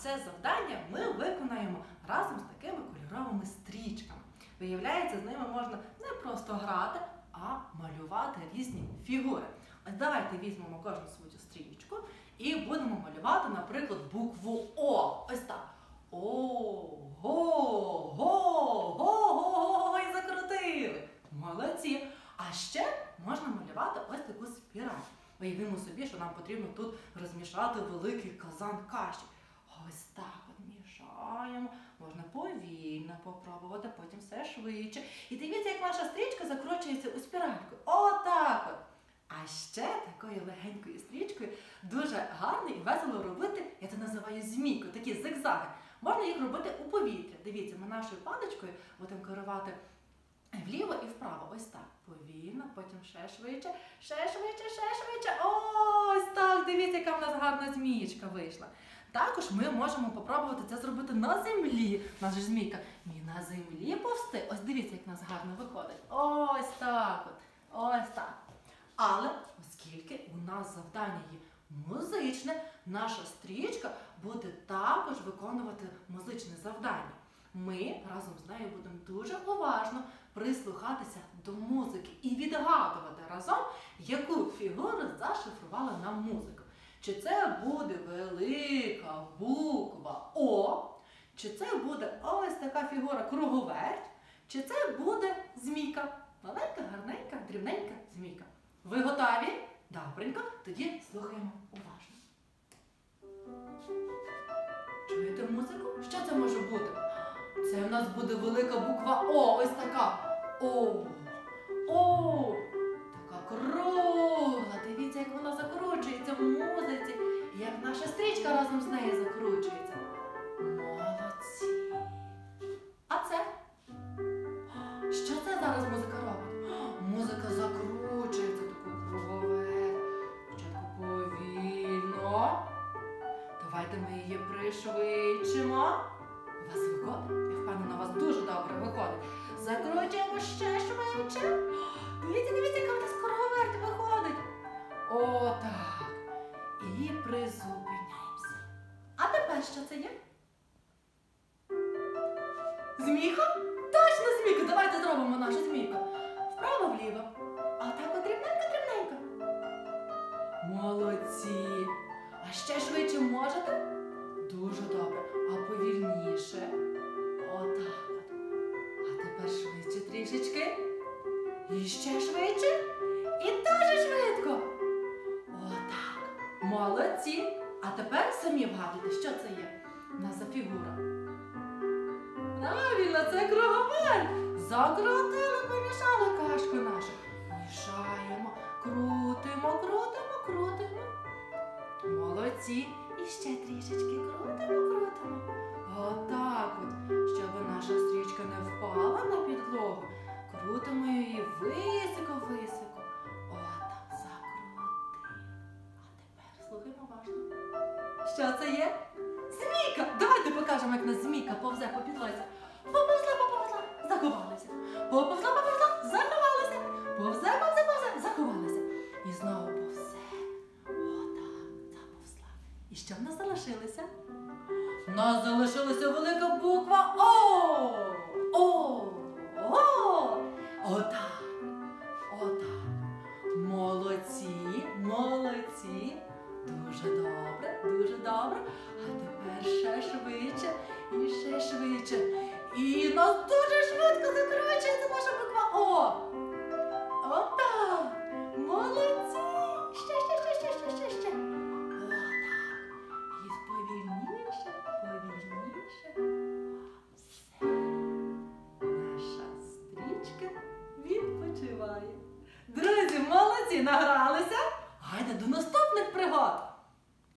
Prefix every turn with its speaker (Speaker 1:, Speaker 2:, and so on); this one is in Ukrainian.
Speaker 1: це завдання ми виконаємо разом з такими кольоровими стрічками. Виявляється, з ними можна не просто грати, а малювати різні фігури. Ось давайте візьмемо кожну свою стрічку і будемо малювати, наприклад, букву О. Ось так. О-го-го-го-го-го, і закрутили. Молодці. А ще можна малювати ось таку спіраль. Уявімо собі, що нам потрібно тут розмішати великий казан каші. Ось так от мішаємо. Можна повільно попробувати, потім все швидше. І дивіться, як наша стрічка закручується у спіральку. Отак от. А ще такою легенькою стрічкою дуже гарно і весело робити, я це називаю змійкою, такі зигзаги. Можна їх робити у повітрі. Дивіться, ми нашою паличкою будемо керувати вліво і вправо. Ось так. Повільно, потім ще швидше, ще швидше, ще швидше. Ось так, дивіться, яка в нас гарна змієчка вийшла. Також ми можемо попробувати це зробити на землі. У нас же змійка. І на землі повсти. Ось дивіться, як в нас гарно виходить. Ось так от. Ось так. Але, оскільки у нас завдання є музичне, наша стрічка буде також виконувати музичне завдання. Ми разом з нею будемо дуже уважно прислухатися до музики і відгадувати разом, яку фігуру зашифрувала нам музика. Чи це буде велика буква О, чи це буде ось така фігура круговерть, чи це буде змійка. Маленька, гарненька, дрібненька змійка. Ви готові? Добренько, тоді слухаємо уважно. Чуєте музику? Що це може бути? Це в нас буде велика буква О, ось така. О, О, така кругла. Дивіться, як вона закручується в музиці, і як наша стрічка разом з нею закручується. Молодці. А це? Що це зараз музика робить? Музика закручується таку круговерть. Спочатку повільно. Давайте ми її пришвидшимо. У вас виходить? Я впевнена, у вас дуже добре виходить. Закручуємо ще швидше. Дивіться, дивіться, яка в нас круговерть виходить. Отак. І призупиняємося. А тепер що це є? Змійка? Точно змійка! Давайте зробимо нашу змійку. Вправо-вліво. А так от дрібненько-дрібненько. Молодці. А ще швидше можете? Дуже добре. А повільніше. Отак от. А тепер швидше трішечки. І ще швидше. І дуже швидко. Отак. Молодці. А тепер самі вгадуйте, що це є. У нас за фігура. Правильно, це круговерть. Закрутили, помішали кашку нашу. Мішаємо, крутимо, крутимо, крутимо. Молодці. І ще трішечки крутимо, крутимо. Отак от, щоб наша стрічка не впала на підлогу. Крутимо її високо-високо. Отак, закрутили. А тепер слухаємо уважно. Що це є? Змійка! Давайте покажемо, як нас змійка повзе по підлозі. Поповзла, поповзла, заховалася. Поповзла, поповзла, заховалася. Повзе, повзе, повзе, заховалася. І знову повзе. Отак, заповзла. І що в нас залишилося? У нас залишилася велика буква О. О. О. Отак. Отак. Молодці, молодці. Дуже добре, дуже добре. А тепер ще швидше і ще швидше. І нас дуже швидко закручується наша буква О. Отак. Молодці. Ще. Отак. І повільніше, повільніше. Все. Наша стрічка відпочиває. Друзі, молодці, награлися? Гайда до наступних пригод!